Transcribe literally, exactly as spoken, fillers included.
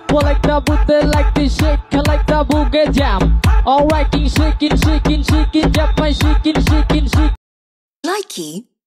Well, like the booty, like the shake, like the boogie jam. Alright, king shaking, shaking, shaking, jump my shaking, shaking, shaking. Likey